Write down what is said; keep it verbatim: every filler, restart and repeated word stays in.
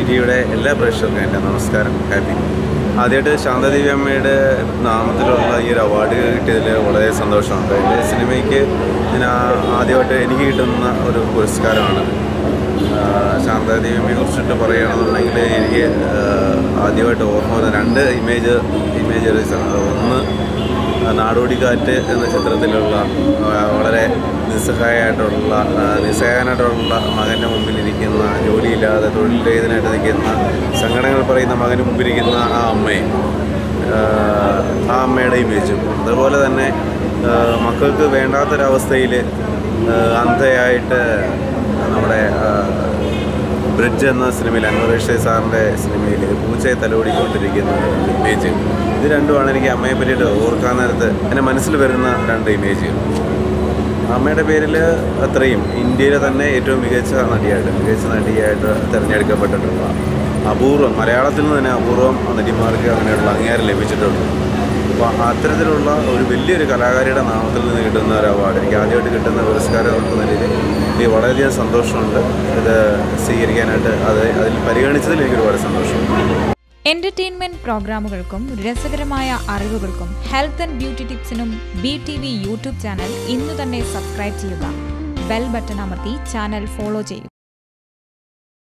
ടിവിയുടെ എല്ലാ പ്രേക്ഷകർക്കും എൻ്റെ നമസ്കാരം. ഹാപ്പി. ആദ്യമായിട്ട് ശാന്തദേവി അമ്മയുടെ നാമത്തിലുള്ള ഈ ഒരു അവാർഡ് കിട്ടിയതിൽ വളരെ സന്തോഷമുണ്ട്. എൻ്റെ സിനിമയ്ക്ക് ഞാൻ ആദ്യമായിട്ട് എനിക്ക് കിട്ടുന്ന ഒരു പുരസ്കാരമാണ്. ശാന്തദേവി അമ്മയെ കുറിച്ചിട്ട് പറയുകയാണെന്നുണ്ടെങ്കിൽ എനിക്ക് ആദ്യമായിട്ട് ഓർമ്മ വരുന്ന രണ്ട് ഇമേജ് ഇമേജറീസാണ്. ഒന്ന് നാടോടിക്കാറ്റ് എന്ന ചിത്രത്തിലുള്ള വളരെ നിസ്സഹായമായിട്ടുള്ള നിസ്സഹായനായിട്ടുള്ള മകൻ്റെ മുമ്പിലിരിക്കുന്ന, ജോലിയില്ലാതെ തൊഴിലിരഹിതനായിട്ട് നിൽക്കുന്ന, സങ്കടങ്ങൾ പറയുന്ന മകന് മുമ്പിലിരിക്കുന്ന ആ അമ്മയെ, ആ അമ്മയുടെ ഇമേജും, അതുപോലെ തന്നെ മക്കൾക്ക് വേണ്ടാത്തൊരവസ്ഥയിൽ അന്ധയായിട്ട് നമ്മുടെ ബ്രിഡ്ജ് എന്ന സിനിമയിൽ, അൻവർ സാറിൻ്റെ സിനിമയിൽ പൂച്ചയെ തലോടിക്കൊണ്ടിരിക്കുന്ന ഇമേജ്, ഇത് രണ്ടുമാണ് എനിക്ക് അമ്മയെ പറ്റിയിട്ട് ഓർക്കാൻ നേരത്ത് എൻ്റെ മനസ്സിൽ വരുന്ന രണ്ട് ഇമേജുകൾ. അമ്മയുടെ പേരിൽ അത്രയും ഇന്ത്യയിലെ തന്നെ ഏറ്റവും മികച്ച നടിയായിട്ട് മികച്ച നടിയായിട്ട് തിരഞ്ഞെടുക്കപ്പെട്ടിട്ടുള്ള അപൂർവം, മലയാളത്തിൽ നിന്ന് തന്നെ അപൂർവം നടിമാർക്ക് അങ്ങനെയുള്ള അംഗീകാരം ലഭിച്ചിട്ടുണ്ട്. അപ്പോൾ അത്തരത്തിലുള്ള ഒരു വലിയൊരു കലാകാരിയുടെ നാമത്തിൽ നിന്ന് കിട്ടുന്ന ഒരു അവാർഡ്, എനിക്ക് ആദ്യമായിട്ട് കിട്ടുന്ന പുരസ്കാരം എന്ന നിലയിൽ എനിക്ക് വളരെയധികം സന്തോഷമുണ്ട്. ഇത് സ്വീകരിക്കാനായിട്ട് അത് അതിൽ പരിഗണിച്ചതിൽ എനിക്ക് ഒരുപാട് സന്തോഷമുണ്ട്. എന്റർടൈൻമെന്റ് പ്രോഗ്രാമുകൾക്കും രസകരമായ അറിവുകൾക്കും ഹെൽത്ത് ആൻഡ് ബ്യൂട്ടി ടിപ്സിനും B T V YouTube channel ഇന്നു തന്നെ സബ്സ്ക്രൈബ് ചെയ്യുക. ബെൽ ബട്ടൺ അമർത്തി ചാനൽ ഫോളോ ചെയ്യുക.